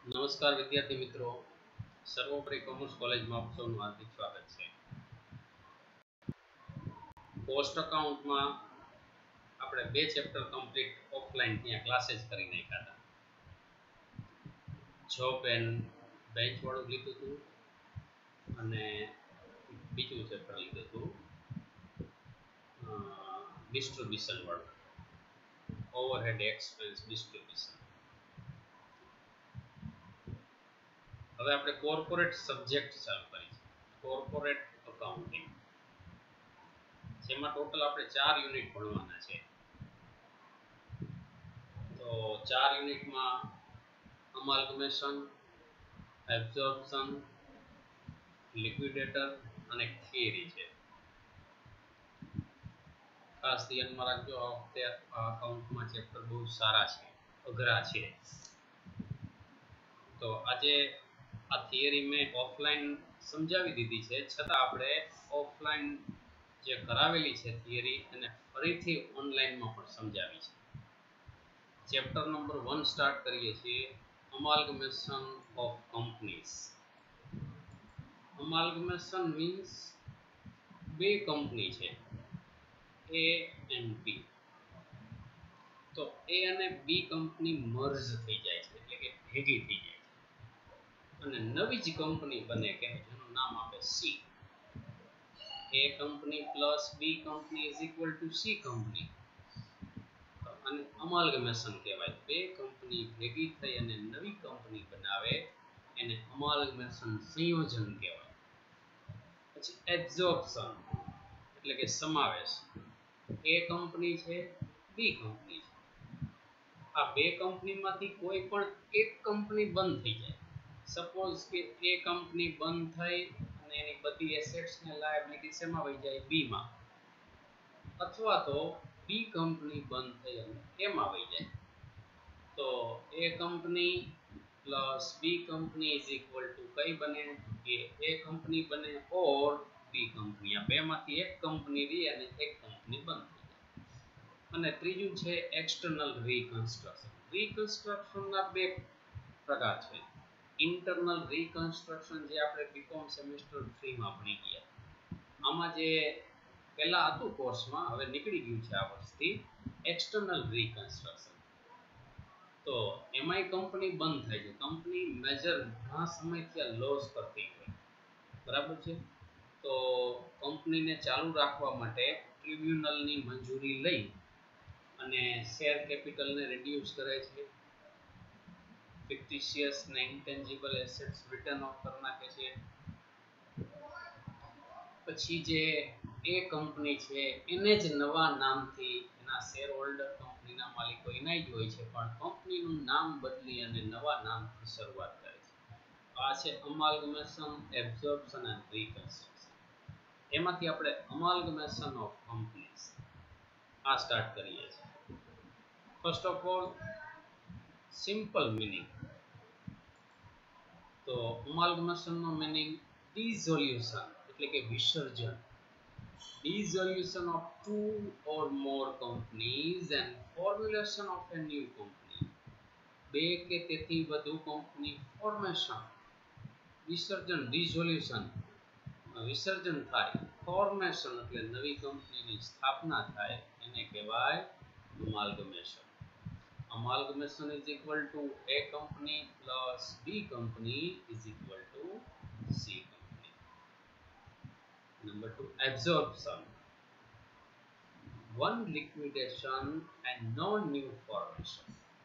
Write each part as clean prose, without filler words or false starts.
નમસ્કાર વિદ્યાર્થી મિત્રો, સર્વોપરી કોમર્સ કોલેજમાં આપ સૌનું હાર્દિક સ્વાગત છે. પોસ્ટ અકાઉન્ટમાં આપણે 2 ચેપ્ટર કમ્પ્લીટ ઓફલાઈન ત્યાં ક્લાસીસ કરી નાખ્યા હતા. જોબ એન્ડ બેન્ચ વાળું લીધું હતું અને બીજું ચેપ્ટર લીધું હતું ડિસ્ટ્રીબ્યુશન વાળું, ઓવરહેડ એક્સપેન્સ ડિસ્ટ્રીબ્યુશન. હવે આપણે કોર્પોરેટ સબ્જેક્ટ ચાલુ કરી છે, કોર્પોરેટ અકાઉન્ટિંગ, જેમાં ટોટલ આપણે 4 યુનિટ ભણવાના છે. તો 4 યુનિટમાં અમાલ્ગમેશન, એબ્ઝોર્પ્શન, લિક્વિડેટર અને થિયરી છે. ખાસ ધ્યાનમાં રાખજો, આ વખતે આ અકાઉન્ટમાં ચેપ્ટર બહુ સારા છે, અઘરા છે. તો આજે આ થિયરી મેં ઓફલાઈન સમજાવી દીધી છે, છતાં આપણે ઓફલાઈન જે કરાવેલી છે થિયરી એને ફરીથી ઓનલાઈનમાં પણ સમજાવી છે. ચેપ્ટર નંબર 1 સ્ટાર્ટ કરીએ છીએ, amalgamation of companies. Amalgamation means 2 company છે, A and B. તો A અને B કંપની મર્જ થઈ જાય છે, એટલે કે ભેગી થઈ જાય છે અને નવી જ કંપની બને કે જેનું નામ આપે C. A company plus B company is equal to C company, અને અમાલ્ગમેશન કહેવાય. 2 કંપની ભેગી થઈ અને નવી કંપની બનાવે એને અમાલ્ગમેશન સંયોજન કહેવાય. પછી એબ્ઝોર્પ્શન એટલે કે સમાવેશ. A કંપની છે, B કંપની છે, આ 2 કંપનીમાંથી કોઈ પણ એક કંપની બંધ થઈ જાય. સપોઝ કે A કંપની બંધ થઈ અને એની બધી એસેટ્સ ને લાયબિલિટી શેમાં વહી જાય? B માં. અથવા તો B કંપની બંધ થઈ અને એમાં વહી જાય. તો A company plus B company is equal to કઈ બને? કે A કંપની બને ઓર B કંપની. આ બેમાંથી એક કંપની રહી અને એક કંપની બંધ થઈ જાય. અને ત્રીજું છે એક્સટર્નલ રીકન્સ્ટ્રક્શન. રીકન્સ્ટ્રક્શનના 2 પ્રકાર છે. ઇન્ટરનલ રીકન્સ્ટ્રક્શન, જે આપણે બીકોમ સેમેસ્ટર 3 માં ભણી ગયા. આમાં જે પહેલા હતું કોર્સમાં, હવે નીકળી ગયું છે આ વર્ષથી, એક્સટર્નલ રીકન્સ્ટ્રક્શન. તો એમાંય કંપની બંધ થાય છે, કંપની મેજર ઘણા સમયથી લોસ કરતી હોય, બરાબર છે. તો કંપનીને ચાલુ રાખવા માટે ટ્રિબ્યુનલની મંજૂરી લઈ અને શેર કેપિટલને રિડ્યુસ કરે છે, ફિક્ટિશિયસ ને ઇન્ટેન્જિબલ એસેટ્સ રિટર્ન ઓફ કરી નાખે છે. પછી જે એ કંપની છે એને જ નવા નામથી એના શેર હોલ્ડર, કંપનીના માલિકો એના જ હોય છે, પણ કંપનીનું નામ બદલી અને નવા નામથી શરૂઆત કરે છે. આ છે અમાલ્ગમેશન, એબ્ઝોર્પ્શન એન્ડ રીકન્સ્ટ્રક્શન. એમાંથી આપણે અમાલ્ગમેશન ઓફ કંપનીઝ આ સ્ટાર્ટ કરીએ છીએ. First of all, simple meaning. તો અમાલ્ગમેશનનો મિનિંગ ડિસોલ્યુશન એટલે કે વિસર્જન. Dissolution of 2 or more companies and formulation of a new company. 2 કે તેથી વધુ કંપની ફોર્મેશન. વિસર્જન, ડિસોલ્યુશન વિસર્જન થાય, ફોર્મેશન એટલે નવી કંપનીની સ્થાપના થાય, એને કહેવાય અમાલ્ગમેશન. Amalgamation is equal to A company plus B company is equal to C company. Number 2, absorption. One liquidation and no new formation.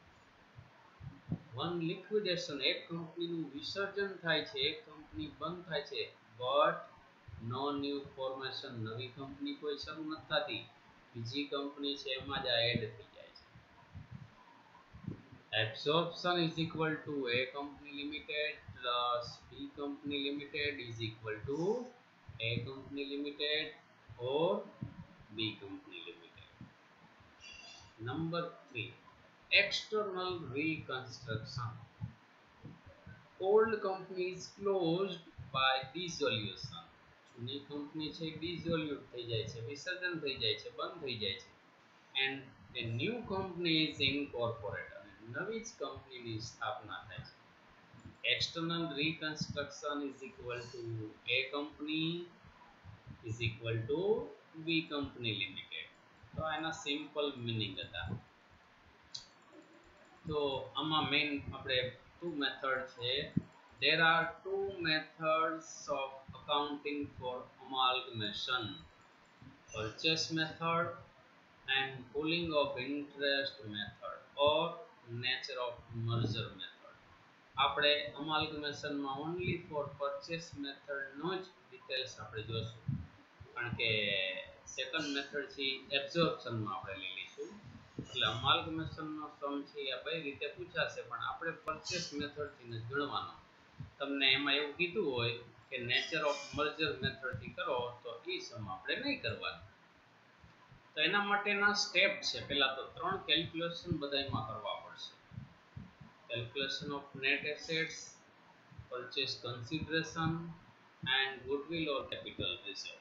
One liquidation, એક કંપનીનું વિસર્જન થાય છે, એક કંપની બંધ થાય છે, but no new formation, નવી કંપની કોઈ શરૂ નથી થતી, બીજી કંપની છે એમાં જ એડ થઈ જાય છે. Absorption is equal to A company limited plus B company limited is equal to A company limited or B company limited. Number 3, external reconstruction. Old company is closed by dissolution. જૂની company છે dissolute થઈ જાય છે, વિસર્જન થઈ જાય છે, બંધ થઈ જાય છે, and a new company is incorporated. નવી જ કંપનીની સ્થાપના થાય છે. external reconstruction is equal to A company is equal to B company limited. તો આના સિમ્પલ મિનિંગ હતા. તો આમાં મેઇન આપણે two મેથડ છે. There are two methods of accounting for amalgamation: purchase method and pooling of interest method or nature of merger method. આપણે amalgamation માં only for purchase method નો જ ડિટેલ્સ આપણે જોશું, કારણ કે સેકન્ડ મેથડ છે એબ્સોર્પ્શન માં આપણે લઈ લઈશું. એટલે amalgamation નો સમ છે આ કઈ રીતે પૂછાશે, પણ આપણે purchase method થી જ ગણવાનો. તમને એમાં એવું કીધું હોય કે નેચર ઓફ મર્જર મેથડ થી કરો તો એ સમ આપણે નહીં કરવાનો. તો એના માટેના સ્ટેપ છે. પહેલા તો ત્રણ કેલ્ક્યુલેશન બધામાં કરવા પડશે. Calculation of net assets, purchase consideration and goodwill or capital reserve.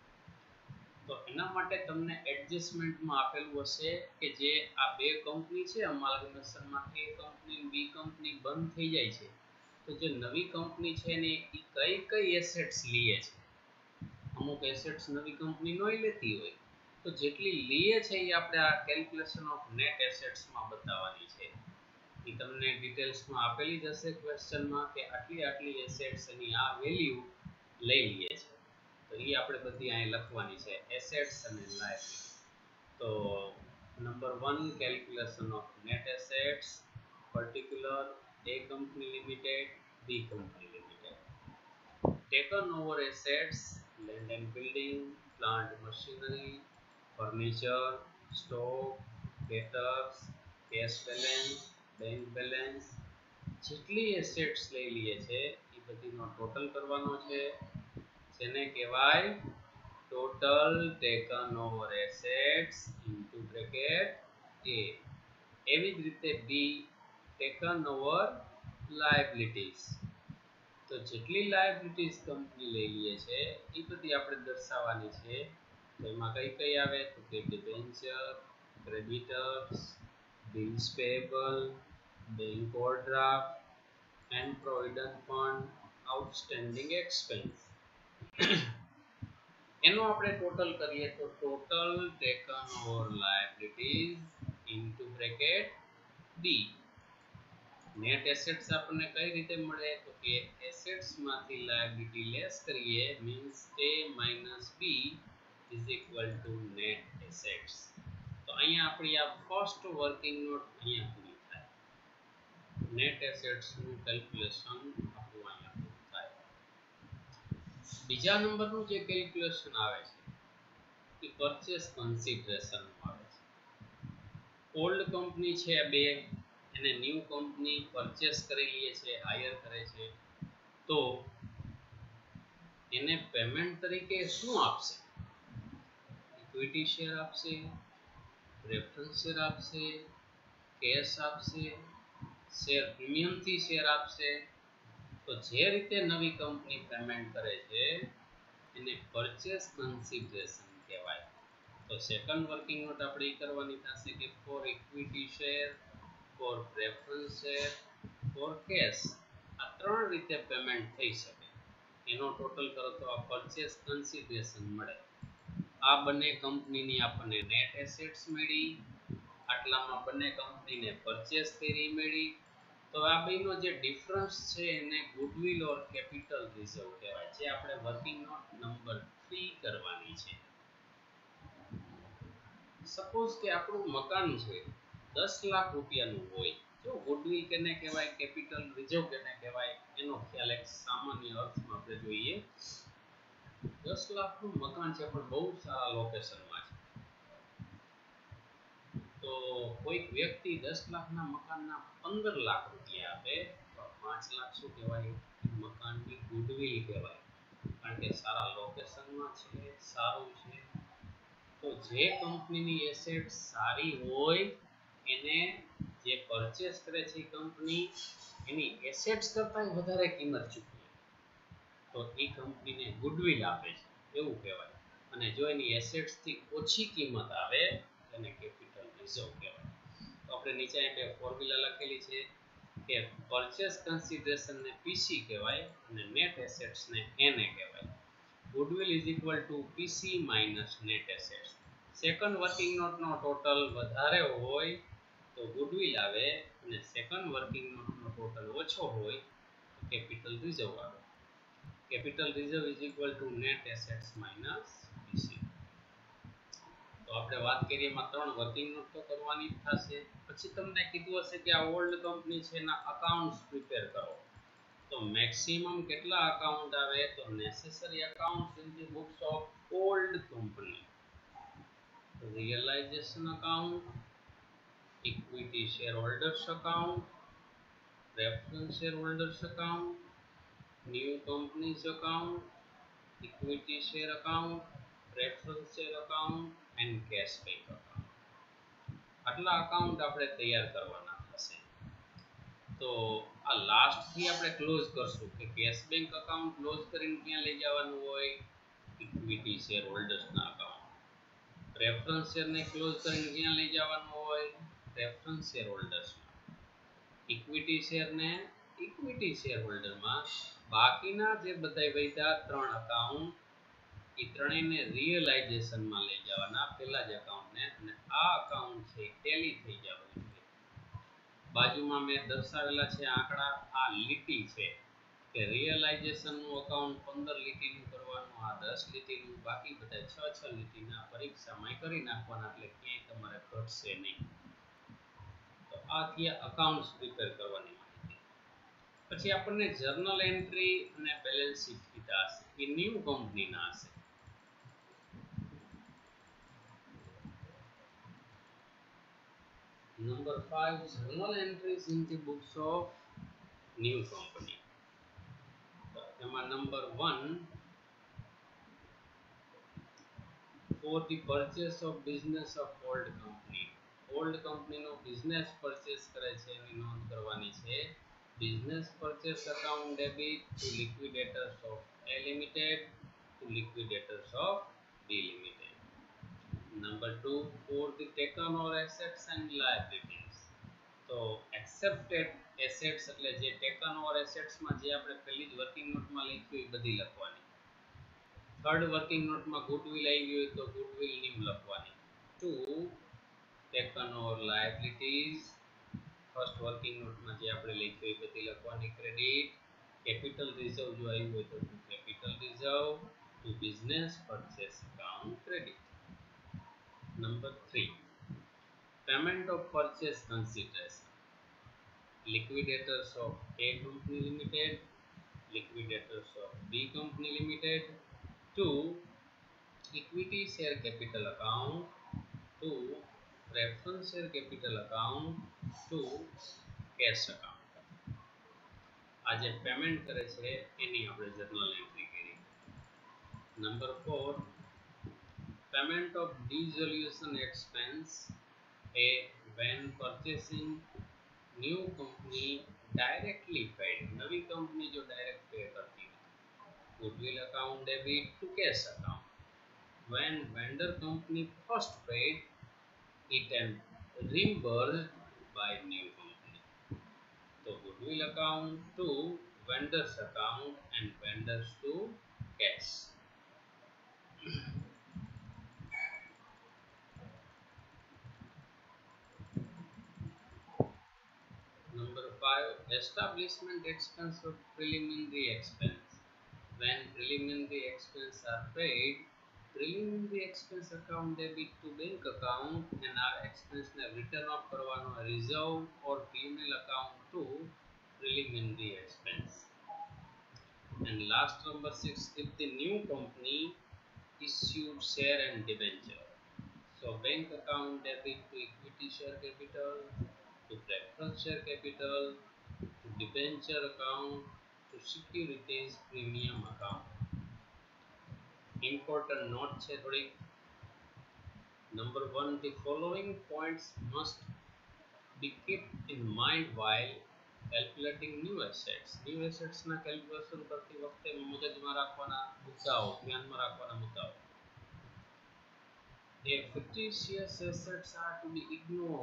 તો એના માટે તમને એડજસ્ટમેન્ટમાં આપેલું હશે કે જે આ બે કંપની છે અમાલ્ગમેશનમાં, એ કંપની બી કંપની બંધ થઈ જાય છે તો જે નવી કંપની છે ને એ કઈ કઈ એસેટ્સ લે છે. અમુક એસેટ્સ નવી કંપની નોય લેતી હોય, તો જેટલી લીએ છે એ આપણે આ કેલ્ક્યુલેશન ઓફ નેટ એસેટ્સ માં બતાવવાની છે. એ તમને ડિટેલ્સમાં આપેલી જ હશે ક્વેશ્ચનમાં કે આટલી આટલી એસેટ્સ એની આ વેલ્યુ લઈ લઈએ છે. તો એ આપણે બધી અહીં લખવાની છે, એસેટ્સ અને લાયબિલિટી. તો number 1 calculation of net assets, particular A company limited, B company limited. Taken over assets: land and building, plant machinery, furniture, stock, debtors, cash balance, bank balance. જેટલી એસેટ્સ લઈ લઈએ છે એ બધીનો ટોટલ કરવાનો છે, જેને કહેવાય total taken over assets into bracket A. એવી જ રીતે બી ટેકન ઓવર લાયબિલિટીઝ. તો જેટલી લાયબિલિટીઝ કંપની લઈ લઈએ છે એ બધી આપણે દર્શાવવાની છે. તો એમાં કઈ કઈ આવે તો કે debenture, creditors, bills payable, bank overdraft and provident fund, outstanding expense. એનો આપણે ટોટલ કરીએ તો total taken over liabilities into bracket B. Net assets આપણને કઈ રીતે મળે તો કે એસેટ્સ માંથી લાયબિલિટી લેસ કરીએ means A minus B is equal to net assets. તો અહીંયા આપણી આ ફર્સ્ટ વર્કિંગ નોટ અહીંયા પૂરી થાય. નેટ એસેટ્સ નું કેલ્ક્યુલેશન આપણું અહીંયા પૂરું થાય. બીજા નંબરનું જે કેલ્ક્યુલેશન આવે છે એ પરચેસ કન્સિડરેશન આવે છે. ઓલ્ડ કંપની છે બે, એને ન્યૂ કંપની પરચેસ કરેલી છે, હાયર કરે છે, તો એને પેમેન્ટ તરીકે શું આપશે? ઇક્વિટી શેર આપશે, પ્રેફરન્સ શેર આપશે, કેશ આપશે, શેર પ્રીમિયમ થી શેર આપશે. તો જે રીતે નવી કંપની પેમેન્ટ કરે છે એને પરચેસ કન્સિડરેશન કહેવાય. તો સેકન્ડ વર્કિંગ નોટ આપણે એ કરવાની થશે કે for equity share, for preference share, for cash, આ ત્રણ રીતે પેમેન્ટ થઈ શકે. એનો ટોટલ કરો તો આ પરચેસ કન્સિડરેશન મળે. આ બંને કંપનીની આપણને નેટ એસેટ્સ મળી, આટલામાં બંને કંપનીને પરચેસ કરી મળી. તો આ બેનો જે ડિફરન્સ છે એને ગુડવિલ ઓર કેપિટલ રિઝર્વ કહેવાય, જે આપણે વર્કિંગ નોટ નંબર 3 કરવાની છે. સપોઝ કે આપણું મકાન છે 10 લાખ રૂપિયાનું હોય, જો ગુડવિલ કેને કહેવાય, કેપિટલ રિઝર્વ કેને કહેવાય એનો ખ્યાલ એક સામાન્ય અર્થમાં આપણે જોઈએ. 10 લાખનું મકાન છે પણ બહુ સારા લોકેશનમાં છે, તો કોઈક વ્યક્તિ 10 લાખના મકાનના 15 લાખ રૂપિયા આપે તો 5 લાખ શું કહેવાય? મકાનની ગુડવિલ કહેવાય, કારણ કે સારા લોકેશનમાં છે, સારું છે. તો જે કંપનીની એસેટ સારી હોય એને જે પરચેસ કરે છે કંપની એની એસેટ્સ કરતાં વધારે કિંમત ચૂકવે તો એ કંપનીને ગુડવિલ આપે છે એવું કહેવાય. અને જો એની એસેટ્સ થી ઓછી કિંમત આવે એને કેપિટલ રિઝર્વ કહેવાય. તો આપણે નીચે બે ફોર્મ્યુલા લખેલી છે કે પરચેસ કન્સિડરેશન ને પીસી કહેવાય અને નેટ એસેટ્સ ને એનએ કહેવાય. Goodwill is equal to PC minus net assets. Second working નોટનો ટોટલ વધારે હોય તો ગુડવિલ આવે અને સેકન્ડ વર્કિંગ નોટનો ટોટલ ઓછો હોય તો કેપિટલ રિઝર્વ આવે. Capital reserve is equal to net assets minus PC. તો આપણે વાત કરીએ એમાં 3 વર્કિંગ નોટ તો કરવાની જ થશે. પછી તમને કીધું હશે કે આ ઓલ્ડ કંપની છે એના અકાઉન્ટ્સ પ્રિપેર કરો. તો મેક્સિમમ કેટલા અકાઉન્ટ આવે તો necessary accounts in the books of old company. Realization account, equity shareholders account, preference shareholders account, new companies account, equity share account, preference share account and cash back account. આટલા account આપણે તૈયાર કરવાના થશે. તો આ last થી આપણે close કરશું કે કેશ બેંક અકાઉન્ટ ક્લોઝ કરીને ક્યાં લઈ જવાનું હોય ઇક્વિટી શેર હોલ્ડર્સ ના અકાઉન્ટ. પ્રેફરન્સ શેર ને ક્લોઝ કરીને ક્યાં લઈ જવાનું હોય preference share holders. Equity share ને ઇક્વિટી શેર હોલ્ડર માં. બાકીના જે બધા વૈધા 3 અકાઉન્ટ એ ત્રણેયને રિયલાઇઝેશન માં લઈ જવાના પહેલા જ અકાઉન્ટ ને અને આ અકાઉન્ટ છે ટેલી થઈ જવું જોઈએ. બાજુમાં મેં દર્શાવેલા છે આંકડા. આ લીટી છે કે રિયલાઇઝેશન નું અકાઉન્ટ 15 લીટીનું કરવાનું, આ 10 લીટીનું, બાકી બધા 6 લીટીના પરીક્ષામાં કરી નાખવાના એટલે ક્યાંય તમારે ઘટશે નહીં. તો આ થયા અકાઉન્ટ્સ પ્રિપેર કરવાની માહિતી. પછી આપણને જર્નલ એન્ટ્રી અને બેલેન્સ શીટ કીધા હશે એ ન્યૂ કંપનીના હશે. Number 5, journal entries in the books of new company. એમાં number 1, for the purchase of business of old company. Old company no business purchase કરે છે એની નોંધ કરવાની છે. Business purchase account debit to liquidators of A Limited to liquidators of B Limited. Number 2, for the taken over assets and liabilities. તો accepted assets એટલે જે taken over assets માં જે આપણે પહેલી જ વર્કિંગ નોટમાં લખ્યું એ બધી લખવાની. થર્ડ વર્કિંગ નોટમાં ગુડવિલ આવી હોય તો ગુડવિલ ની લખવાની. 2, taken over liabilities. First working નોટમાં જે આપણે લખ્યું એ બધી લખવાની. ક્રેડિટ કેપિટલ રિઝર્વ જો આવ્યું હોય તો capital reserve to business purchase account credit. Number 3, payment of purchase consideration. Liquidators of A Company Limited, liquidators of B Company Limited, to equity share capital account, to preference share capital account, to cash account. આ જે payment કરે છે એની આપણે journal entry કરી. Number 4, payment of dissolution expense when purchasing new company directly paid. નવી company જો direct pay કરતી હોય. Goodwill account debit to cash account. When vendor company first paid it and reimbursed by new company. So goodwill account to vendors account and vendors to cash. Number 5, establishment expense of preliminary expense. When preliminary expense are paid, preliminary expense account debit to bank account and our expense ને return off કરવાનો reserve or P&L account to preliminary expense. And last number 6, if the new company issued share and debenture. So bank account debit to equity share capital, to preference share capital, to debenture account, to securities premium account. Important note છે થોડી. Number 1, the following points must be kept in mind while calculating new assets. New assets ના calculation કરતી વખતે મગજમાં રાખવાના મુદ્દાઓ, ધ્યાનમાં રાખવાના મુદ્દાઓ. The fictitious assets are to be ignored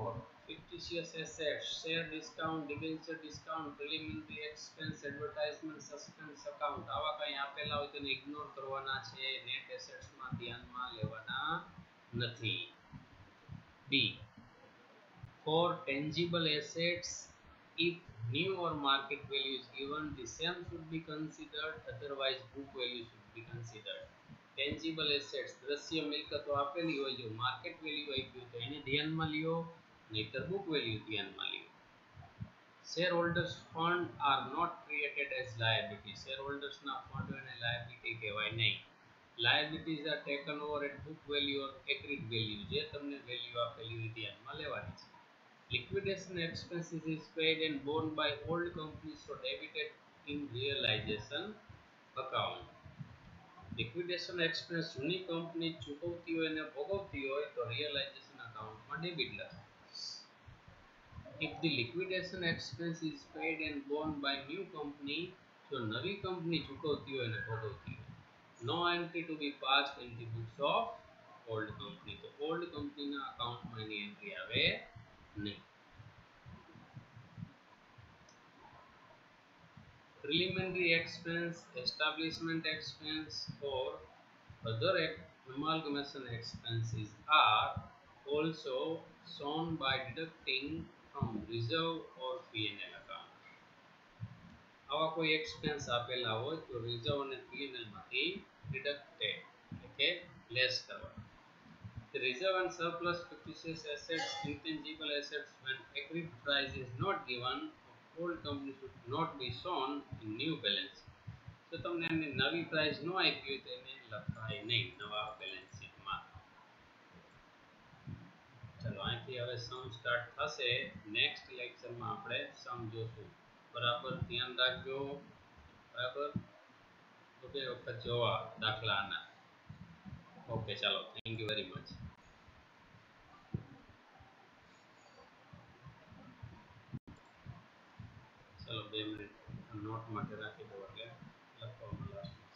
fictitious assets, share discount, debenture discount, preliminary expense, advertisement, suspense account આવા કંઈ આપેલા હોય તેને ઇગ્નોર કરવાના છે, નેટ એસેટ્સ માં ધ્યાનમાં લેવાના નથી. B, for tangible assets, if new or market value is given, the same should be considered, otherwise book value should be considered. Tangible assets દ્રશ્ય મિલકતો આપેલી હોય, જો માર્કેટ વેલ્યુ આપ્યું તો એને ધ્યાનમાં લ્યો, નહીતર book value ધ્યાનમાં લ્યો. Shareholders fund are not treated as liability. Shareholders ના ફંડ અને liability કહેવાય નહીં. Liabilities are taken over at book value or agreed value. જે તમને વેલ્યુ આપેલી હોય ધ્યાનમાં લેવાની છે. Liquidation expenses is paid and borne by old companies, so debited in realization account. Liquidation expense જૂની કંપની ચૂકવતી હોય અને ભોગવતી હોય તો realization account માં ડેબિટ લખાય. If the liquidation expense is paid and borne by new company, જો નવી કંપની ચૂકવતી હોય અને ભોગવતી હોય, no entry to be passed in the books of old company. તો old company ના account માં એની entry આવે નહીં. Preliminary expense, establishment expense or other amalgamation expenses are also shown by deducting from reserve or P&L account. આવા કોઈ expense આપેલા હોય તો રિઝર્વ અને P&L માંથી ડિડક્ટેડ એટલે કે લેસ કરવા. The reserve and surplus fictitious assets, intangible assets when agreed price is not given, old company should not be shown in new balance. તો તમને એની નવી પ્રાઇસ ન આપી હોય તો એને લખાય નહીં નવા બેલેન્સ શીટમાં. ચલો અહીંથી હવે સમ સ્ટાર્ટ થશે. નેક્સ્ટ લેક્ચરમાં આપણે સમ જોશું. બરાબર ધ્યાન રાખજો. બરાબર તો બે વખત જોવા દાખલાના. ઓકે ચાલો, થેન્ક યુ વેરી મચ. ચલો 2 મિનિટ નોટ માટે રાખી દો એટલે લખવામાં લાસ્ટ